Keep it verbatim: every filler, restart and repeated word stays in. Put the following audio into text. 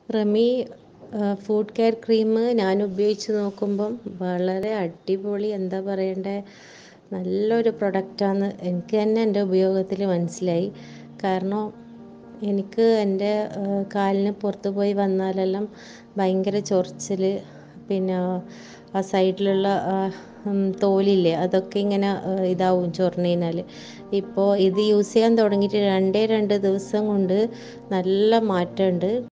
Rami food care cream ഞാൻ ഉപയോഗിച്ച് നോക്കുമ്പം വളരെ അടിപൊളി, എന്താ പറയണ്ടേ, നല്ലൊരു പ്രൊഡക്റ്റാണ്. എനിക്ക് തന്നെ എൻ്റെ ഉപയോഗത്തിൽ മനസ്സിലായി. കാരണം എനിക്ക് എൻ്റെ കാലിന് പുറത്ത് പോയി വന്നാലെല്ലാം ഭയങ്കര ചൊറിച്ചിൽ, പിന്നെ ആ സൈഡിലുള്ള തോലില്ലേ അതൊക്കെ ഇങ്ങനെ ഇതാവും ചൊറിഞ്ഞാൽ. ഇപ്പോൾ ഇത് യൂസ് ചെയ്യാൻ തുടങ്ങിയിട്ട് രണ്ടേ രണ്ട് ദിവസം കൊണ്ട് നല്ല മാറ്റമുണ്ട്.